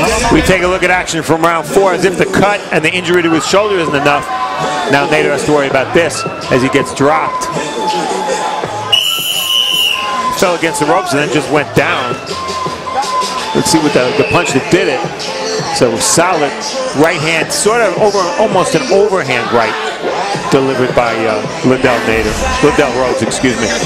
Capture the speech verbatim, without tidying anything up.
We take a look at action from round four, as if the cut and the injury to his shoulder isn't enough. Now Nader has to worry about this as he gets dropped. Fell against the ropes and then just went down. Let's see what the, the punch that did it. So solid right hand, sort of over, almost an overhand right, delivered by uh, Lydell Nader, Lydell Rhodes, excuse me.